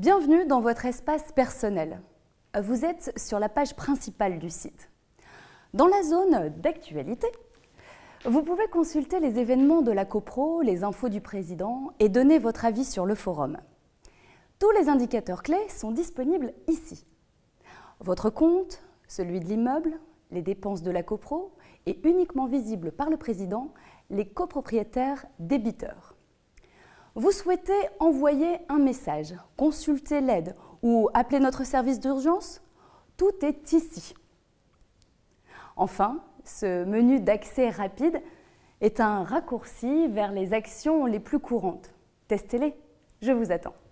Bienvenue dans votre espace personnel. Vous êtes sur la page principale du site. Dans la zone d'actualité, vous pouvez consulter les événements de la CoPro, les infos du président et donner votre avis sur le forum. Tous les indicateurs clés sont disponibles ici. Votre compte, celui de l'immeuble, les dépenses de la CoPro et uniquement visibles par le président, les copropriétaires débiteurs. Vous souhaitez envoyer un message, consulter l'aide ou appeler notre service d'urgence? Tout est ici. Enfin, ce menu d'accès rapide est un raccourci vers les actions les plus courantes. Testez-les, je vous attends.